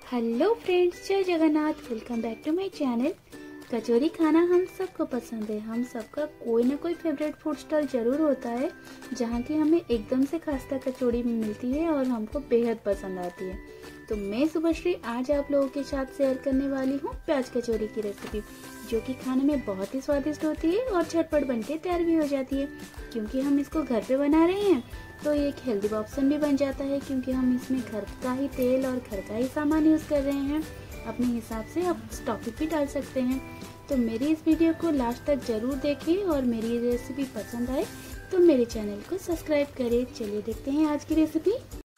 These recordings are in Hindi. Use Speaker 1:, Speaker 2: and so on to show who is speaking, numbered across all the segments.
Speaker 1: हेलो फ्रेंड्स, जय Jagannath. Welcome back to my channel. Kachori खाना हम सबको पसंद है। हम सबका कोई ना कोई फेवरेट फूड स्टॉल जरूर होता है जहाँ की हमें एकदम से खस्ता कचौड़ी मिलती है और हमको बेहद पसंद आती है। तो मैं शुभश्री आज आप लोगों के साथ शेयर करने वाली हूँ प्याज कचौरी की रेसिपी, जो कि खाने में बहुत ही स्वादिष्ट होती है और झटपट बनके तैयार भी हो जाती है। क्योंकि हम इसको घर पे बना रहे हैं तो ये एक हेल्दी ऑप्शन भी बन जाता है, क्योंकि हम इसमें घर का ही तेल और घर का ही सामान यूज कर रहे हैं। अपने हिसाब से आप स्टॉपिंग भी डाल सकते हैं। तो मेरी इस वीडियो को लास्ट तक जरूर देखें और मेरी ये रेसिपी पसंद आए तो मेरे चैनल को सब्सक्राइब करें। चलिए देखते हैं आज की रेसिपी।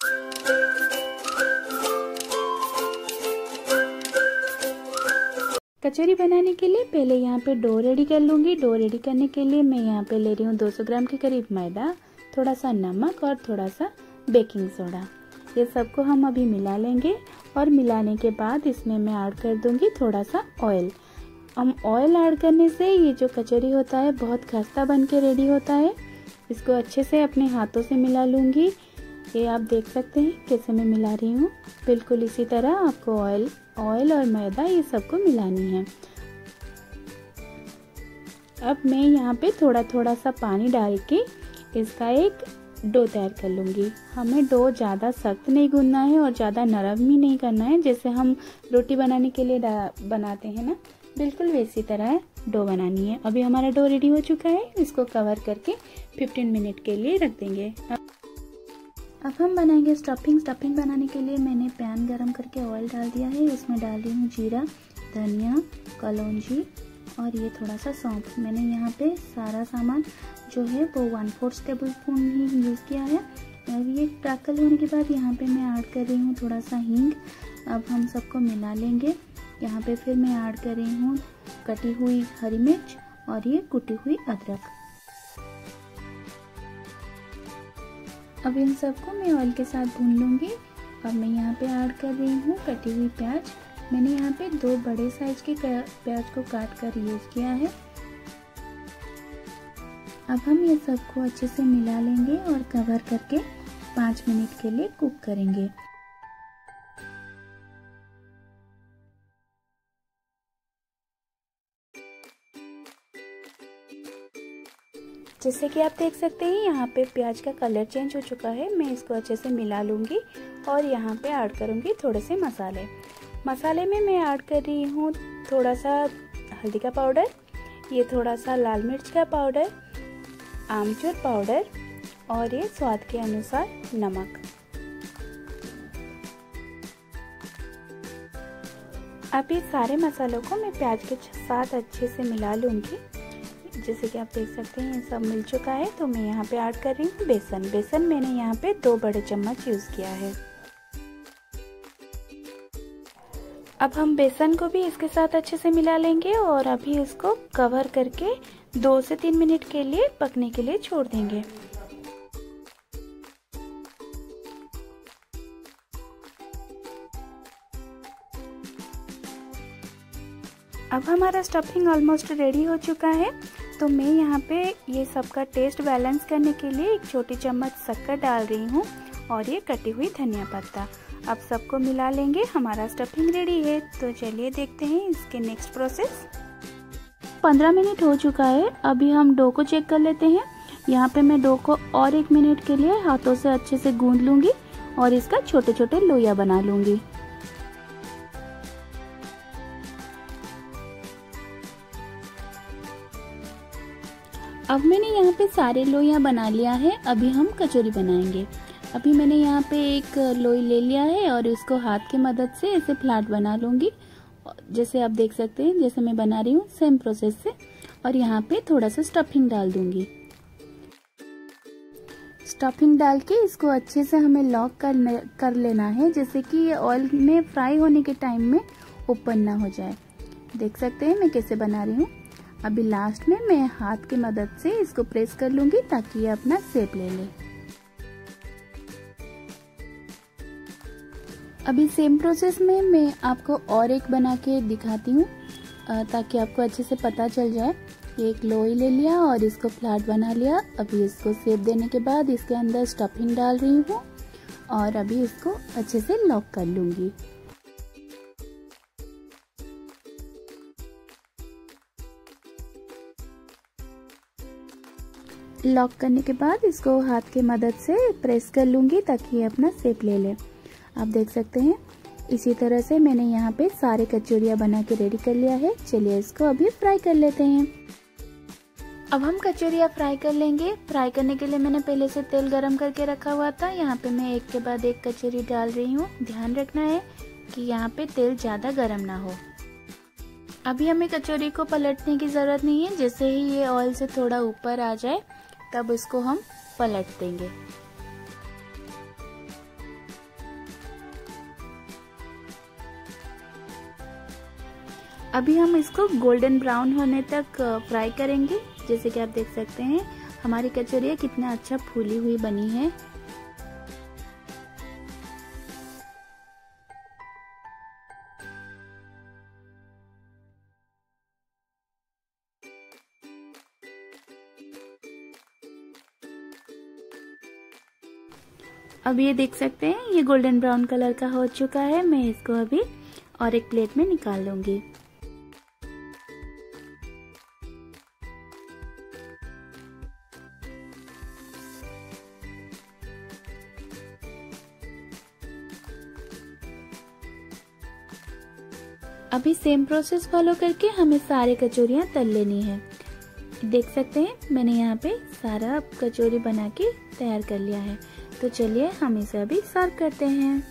Speaker 1: कचौरी बनाने के लिए पहले यहाँ पे डो रेडी कर लूँगी। डो रेडी करने के लिए मैं यहाँ पे ले रही हूँ 200 ग्राम के करीब मैदा, थोड़ा सा नमक और थोड़ा सा बेकिंग सोडा। ये सबको हम अभी मिला लेंगे और मिलाने के बाद इसमें मैं ऐड कर दूंगी थोड़ा सा ऑयल। हम ऑयल ऐड करने से ये जो कचौरी होता है बहुत खस्ता बन के रेडी होता है। इसको अच्छे से अपने हाथों से मिला लूँगी। ये आप देख सकते हैं कैसे मैं मिला रही हूँ। बिल्कुल इसी तरह आपको ऑयल और मैदा ये सबको मिलानी है। अब मैं यहाँ पे थोड़ा थोड़ा सा पानी डाल के इसका एक डो तैयार कर लूँगी। हमें डो ज़्यादा सख्त नहीं गूंदना है और ज़्यादा नरम भी नहीं करना है, जैसे हम रोटी बनाने के लिए बनाते हैं ना, बिल्कुल वैसी तरह डो बनानी है। अभी हमारा डो रेडी हो चुका है। इसको कवर करके 15 मिनट के लिए रख देंगे। अब हम बनाएंगे स्टफिंग। स्टफिंग बनाने के लिए मैंने पैन गरम करके ऑयल डाल दिया है। इसमें डाल रही हूँ जीरा, धनिया, कलौंजी और ये थोड़ा सा सौंफ। मैंने यहाँ पे सारा सामान जो है वो 1/4 टेबल स्पून ही यूज़ किया है। अब ये क्रैकल होने के बाद यहाँ पे मैं ऐड कर रही हूँ थोड़ा सा हींग। अब हम सबको मिला लेंगे। यहाँ पे फिर मैं ऐड कर रही हूँ कटी हुई हरी मिर्च और ये कुटी हुई अदरक। अब इन सबको मैं ऑयल के साथ भून लूँगी। अब मैं यहाँ पे ऐड कर रही हूँ कटी हुई प्याज। मैंने यहाँ पे 2 बड़े साइज के प्याज को काट कर यूज़ किया है। अब हम ये सबको अच्छे से मिला लेंगे और कवर करके 5 मिनट के लिए कुक करेंगे। जैसे कि आप देख सकते हैं यहाँ पे प्याज का कलर चेंज हो चुका है। मैं इसको अच्छे से मिला लूँगी और यहाँ पे ऐड करूँगी थोड़े से मसाले। मसाले में मैं ऐड कर रही हूँ थोड़ा सा हल्दी का पाउडर, ये थोड़ा सा लाल मिर्च का पाउडर, आमचूर पाउडर और ये स्वाद के अनुसार नमक। अब ये सारे मसालों को मैं प्याज के साथ अच्छे से मिला लूँगी। जैसे कि आप देख सकते हैं ये सब मिल चुका है। तो मैं यहाँ पे ऐड कर रही हूँ बेसन। बेसन मैंने यहाँ पे 2 बड़े चम्मच यूज़ किया है। अब हम बेसन को भी इसके साथ अच्छे से मिला लेंगे और अभी इसको कवर करके 2 से 3 मिनट के लिए पकने के लिए छोड़ देंगे। अब हमारा स्टफिंग ऑलमोस्ट रेडी हो चुका है। तो मैं यहाँ पे ये सबका टेस्ट बैलेंस करने के लिए 1 छोटी चम्मच शक्कर डाल रही हूँ और ये कटी हुई धनिया पत्ता। अब सबको मिला लेंगे। हमारा स्टफिंग रेडी है। तो चलिए देखते हैं इसके नेक्स्ट प्रोसेस। 15 मिनट हो चुका है। अभी हम डो को चेक कर लेते हैं। यहाँ पे मैं डो को और 1 मिनट के लिए हाथों से अच्छे से गूंद लूँगी और इसका छोटे छोटे लोइयां बना लूँगी। अब मैंने यहाँ पे सारे लोइयां बना लिया है। अभी हम कचौरी बनाएंगे। अभी मैंने यहाँ पे एक लोई ले लिया है और इसको हाथ की मदद से ऐसे फ्लैट बना लूँगी। जैसे आप देख सकते हैं जैसे मैं बना रही हूँ सेम प्रोसेस से। और यहाँ पे थोड़ा सा स्टफिंग डाल दूँगी। स्टफिंग डाल के इसको अच्छे से हमें लॉक कर लेना है, जैसे कि ये ऑयल में फ्राई होने के टाइम में ओपन ना हो जाए। देख सकते हैं मैं कैसे बना रही हूँ। अभी लास्ट में मैं हाथ की मदद से इसको प्रेस कर लूँगी ताकि ये अपना शेप ले ले। अभी सेम प्रोसेस में मैं आपको और एक बना के दिखाती हूँ ताकि आपको अच्छे से पता चल जाए। ये एक लोई ले लिया और इसको फ्लैट बना लिया। अभी इसको शेप देने के बाद इसके अंदर स्टफिंग डाल रही हूँ और अभी इसको अच्छे से लॉक कर लूँगी। लॉक करने के बाद इसको हाथ की मदद से प्रेस कर लूँगी ताकि ये अपना शेप ले ले। आप देख सकते हैं इसी तरह से मैंने यहाँ पे सारे कचौरियाँ बना के रेडी कर लिया है। चलिए इसको अभी फ्राई कर लेते हैं। अब हम कचौरियाँ फ्राई कर लेंगे। फ्राई करने के लिए मैंने पहले से तेल गरम करके रखा हुआ था। यहाँ पे मैं एक के बाद एक कचौरी डाल रही हूँ। ध्यान रखना है कि यहाँ पे तेल ज़्यादा गरम ना हो। अभी हमें कचौरी को पलटने की ज़रूरत नहीं है। जैसे ही ये ऑयल से थोड़ा ऊपर आ जाए तब इसको हम पलट देंगे। अभी हम इसको गोल्डन ब्राउन होने तक फ्राई करेंगे। जैसे कि आप देख सकते हैं हमारी कचौरियाँ कितना अच्छा फूली हुई बनी है। अब ये देख सकते हैं ये गोल्डन ब्राउन कलर का हो चुका है। मैं इसको अभी और एक प्लेट में निकाल लूंगी। अभी सेम प्रोसेस फॉलो करके हमें सारे कचौरियाँ तल लेनी है। देख सकते हैं मैंने यहाँ पे सारा कचौरी बना के तैयार कर लिया है। तो चलिए हम इसे अभी सर्व करते हैं।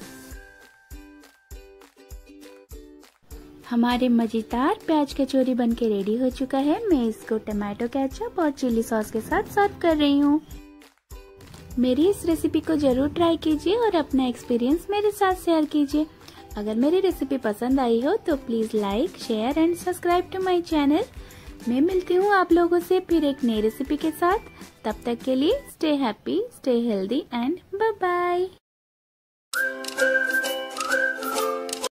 Speaker 1: हमारे मजेदार प्याज कचौरी बनके रेडी हो चुका है। मैं इसको टमाटो केचप और चिली सॉस के साथ सर्व कर रही हूँ। मेरी इस रेसिपी को जरूर ट्राई कीजिए और अपना एक्सपीरियंस मेरे साथ शेयर कीजिए। अगर मेरी रेसिपी पसंद आई हो तो please like, share and subscribe to my channel. मैं मिलती हूँ आप लोगों से फिर एक नई रेसिपी के साथ। तब तक के लिए stay happy, stay healthy and bye bye.